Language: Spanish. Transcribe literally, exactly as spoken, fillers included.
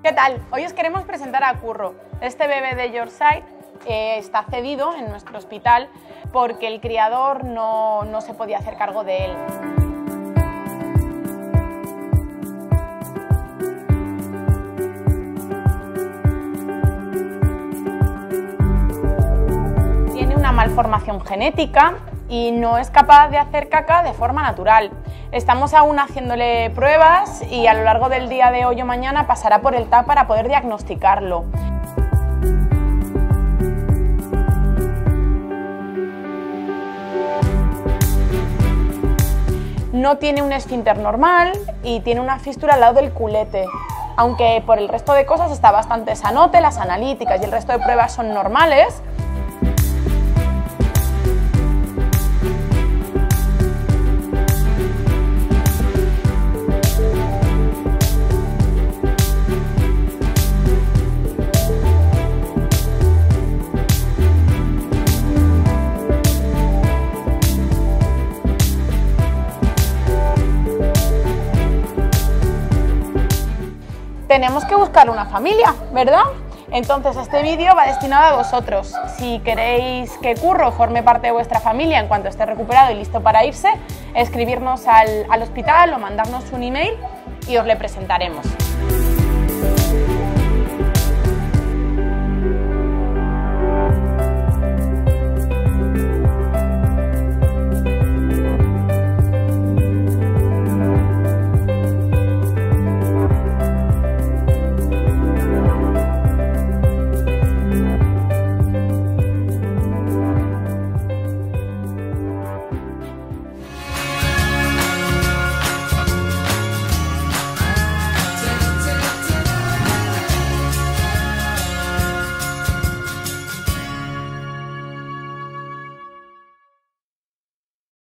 ¿Qué tal? Hoy os queremos presentar a Curro. Este bebé de Yorkshire eh, está cedido en nuestro hospital porque el criador no, no se podía hacer cargo de él. Tiene una malformación genética y no es capaz de hacer caca de forma natural. Estamos aún haciéndole pruebas y a lo largo del día de hoy o mañana pasará por el T A C para poder diagnosticarlo. No tiene un esfínter normal y tiene una fístula al lado del culete, aunque por el resto de cosas está bastante sanote, las analíticas y el resto de pruebas son normales. Tenemos que buscar una familia, ¿verdad? Entonces este vídeo va destinado a vosotros. Si queréis que Curro forme parte de vuestra familia en cuanto esté recuperado y listo para irse, escribirnos al, al hospital o mandarnos un email y os le presentaremos.